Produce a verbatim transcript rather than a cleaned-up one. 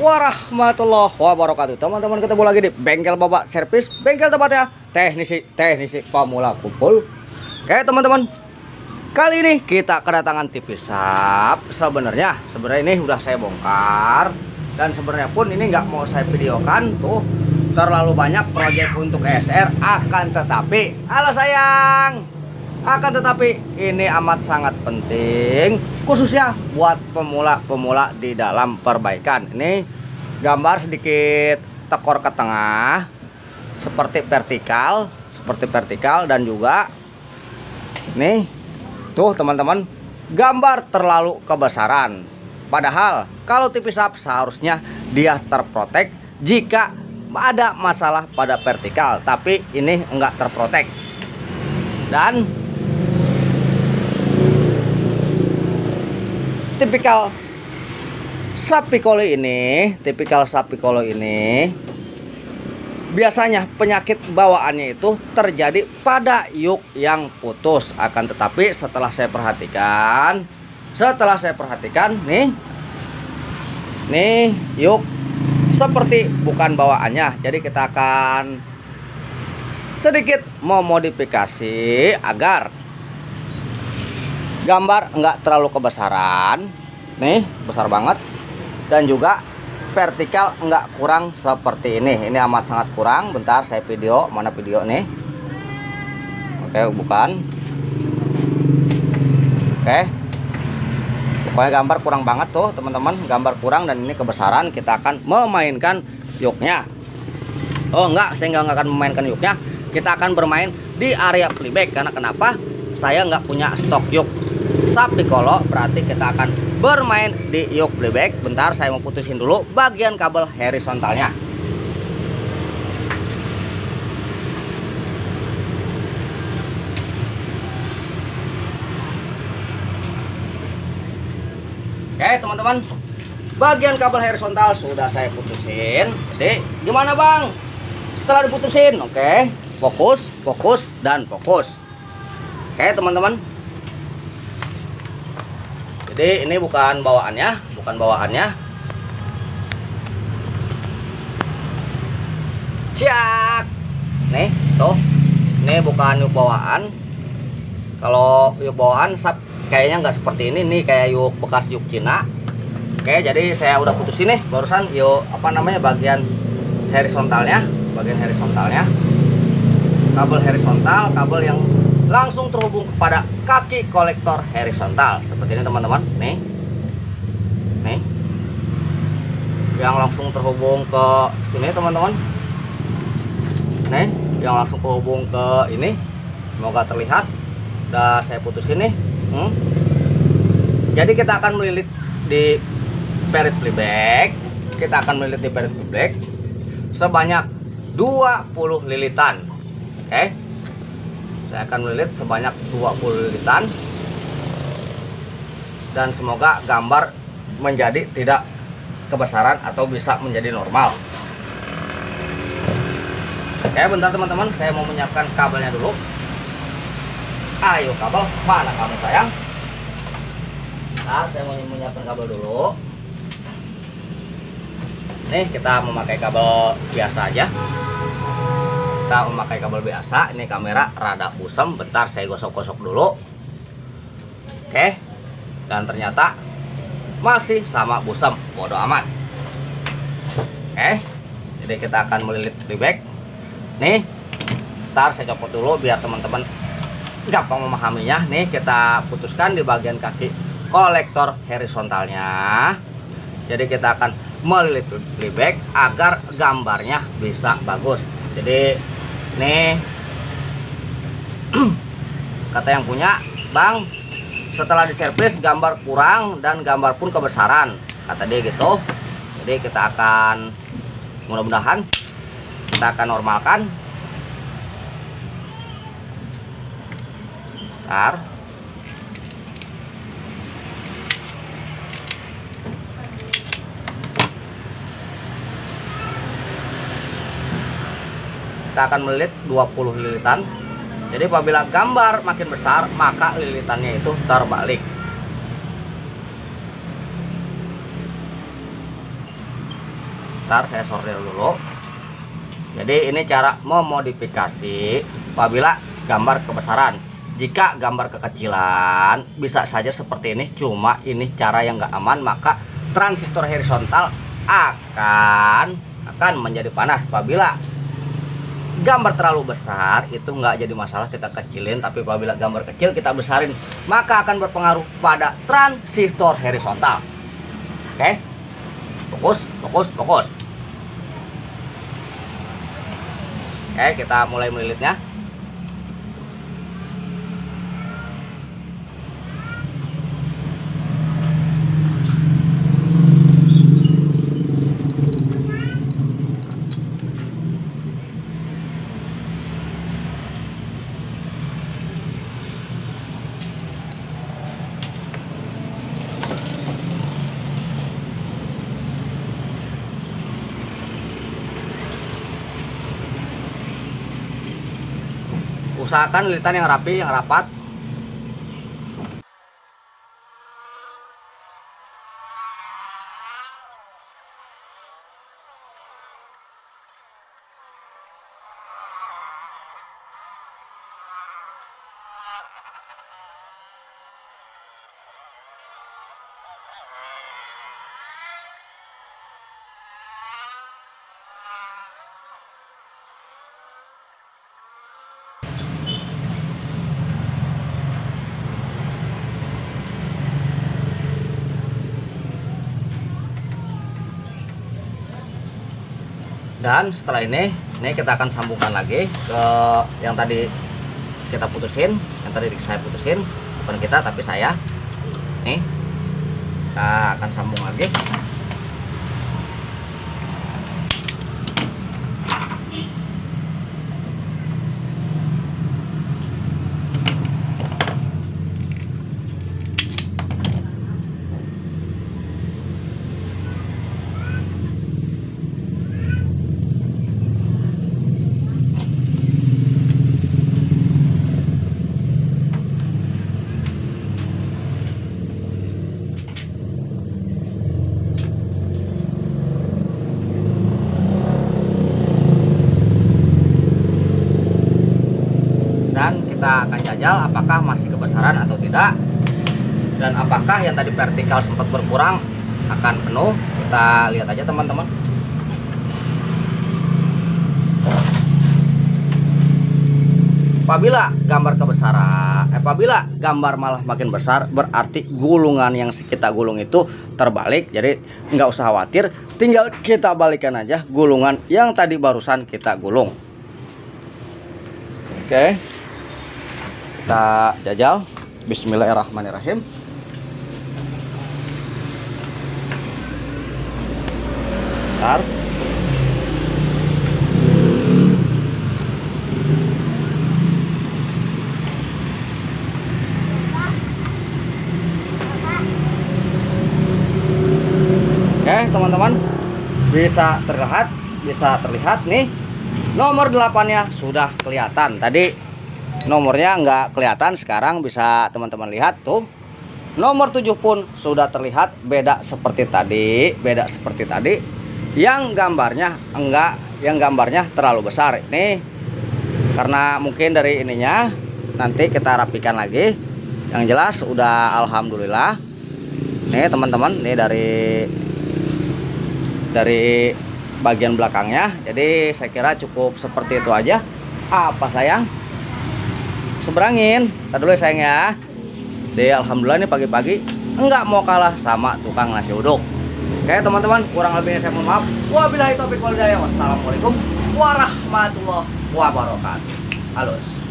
warahmatullahi wabarakatuh. Teman-teman, ketemu lagi di Bengkel Bapak Servis, bengkel tempatnya teknisi teknisi pemula kumpul. Oke teman-teman, kali ini kita kedatangan T V sub. Sebenarnya sebenarnya ini udah saya bongkar, dan sebenarnya pun ini nggak mau saya videokan tuh, terlalu banyak proyek untuk E S R. Akan tetapi, halo sayang, akan tetapi ini amat sangat penting, khususnya buat pemula-pemula di dalam perbaikan. Ini gambar sedikit tekor ke tengah, seperti vertikal, seperti vertikal, dan juga nih tuh teman-teman, gambar terlalu kebesaran. Padahal kalau T V sub seharusnya dia terprotek jika ada masalah pada vertikal, tapi ini enggak terprotek. Dan tipikal Sapicolo ini, tipikal Sapicolo ini biasanya penyakit bawaannya itu terjadi pada yuk yang putus. Akan tetapi setelah saya perhatikan, setelah saya perhatikan nih, nih yuk seperti bukan bawaannya. Jadi kita akan sedikit memodifikasi agar gambar enggak terlalu kebesaran, nih besar banget, dan juga vertikal enggak kurang seperti ini. Ini amat sangat kurang. Bentar saya video, mana video nih? Oke, bukan. Oke, pokoknya gambar kurang banget tuh teman-teman, gambar kurang, dan ini kebesaran. Kita akan memainkan yuknya. Oh enggak, saya enggak akan memainkan yuknya. Kita akan bermain di area playback. Karena kenapa? Saya nggak punya stok yuk Sapicolo, berarti kita akan bermain di yuk playback. Bentar saya mau putusin dulu bagian kabel horizontalnya. Oke teman-teman, bagian kabel horizontal sudah saya putusin. Jadi gimana bang setelah diputusin? Oke, fokus, fokus, dan fokus. Oke teman-teman, jadi ini bukan bawaannya, bukan bawaannya. Ciak, nih tuh, ini bukan yuk bawaan. Kalau yuk bawaan sub kayaknya nggak seperti ini, nih kayak yuk bekas yuk Cina. Oke, jadi saya udah putusin nih barusan yuk apa namanya bagian horizontalnya, bagian horizontalnya, kabel horizontal, kabel yang langsung terhubung kepada kaki kolektor horizontal seperti ini teman-teman. Nih, nih, yang langsung terhubung ke sini teman-teman. Nih, yang langsung terhubung ke ini. Semoga terlihat. Udah saya putusin nih. Hmm. Jadi kita akan melilit di perit playback. Kita akan melilit di perit playback sebanyak dua puluh lilitan. Oke. Okay. Saya akan melilit sebanyak dua puluh lilitan, dan semoga gambar menjadi tidak kebesaran atau bisa menjadi normal. Oke, bentar teman-teman, saya mau menyiapkan kabelnya dulu. Ayo kabel, mana kamu sayang? Nah, saya mau menyiapkan kabel dulu. Nih kita memakai kabel biasa aja. Kita memakai kabel biasa. Ini kamera rada busem, bentar saya gosok-gosok dulu. Oke, dan ternyata masih sama busem, bodo amat. Oke, jadi kita akan melilit playback. Nih, ntar saya copot dulu biar teman-teman gampang memahaminya. Nih kita putuskan di bagian kaki kolektor horizontalnya. Jadi kita akan melilit playback agar gambarnya bisa bagus. Jadi nih kata yang punya, bang setelah diservis gambar kurang dan gambar pun kebesaran, kata dia gitu. Jadi kita akan mudah-mudahan kita akan normalkan. Bentar. Kita akan melilit dua puluh lilitan. Jadi apabila gambar makin besar, maka lilitannya itu terbalik. Ntar saya sortir dulu. Jadi ini cara memodifikasi apabila gambar kebesaran. Jika gambar kekecilan bisa saja seperti ini, cuma ini cara yang nggak aman, maka transistor horizontal akan akan menjadi panas. Apabila gambar terlalu besar itu nggak jadi masalah, kita kecilin, tapi apabila gambar kecil kita besarin maka akan berpengaruh pada transistor horizontal. Oke, fokus fokus fokus. Oke, kita mulai melilitnya. Usahakan lilitan yang rapi, yang rapat. Dan setelah ini, ini kita akan sambungkan lagi ke yang tadi kita putusin, yang tadi saya putusin, bukan kita tapi saya. Nih, kita akan sambung lagi. Dan kita akan jajal apakah masih kebesaran atau tidak, dan apakah yang tadi vertikal sempat berkurang akan penuh. Kita lihat aja teman-teman. Apabila gambar kebesaran, apabila gambar malah makin besar, berarti gulungan yang kita gulung itu terbalik. Jadi nggak usah khawatir, tinggal kita balikan aja gulungan yang tadi barusan kita gulung. Oke, kita jajal. Bismillahirrahmanirrahim. Bentar. Oke teman-teman, bisa terlihat, bisa terlihat nih nomor delapan-nya sudah kelihatan. Tadi nomornya nggak kelihatan, sekarang bisa teman-teman lihat tuh. Nomor tujuh pun sudah terlihat, beda seperti tadi, beda seperti tadi. Yang gambarnya enggak, yang gambarnya terlalu besar. Ini karena mungkin dari ininya, nanti kita rapikan lagi. Yang jelas udah alhamdulillah. Nih teman-teman, nih dari dari bagian belakangnya. Jadi saya kira cukup seperti itu aja. Apa sayang? Seberangin. Tadi dulu ya sayang ya. Jadi alhamdulillah ini pagi-pagi enggak mau kalah sama tukang nasi uduk. Oke teman-teman, kurang lebihnya saya mohon maaf. Wabillahi taufiq wal hidayah. Wassalamualaikum warahmatullahi wabarakatuh. Halus.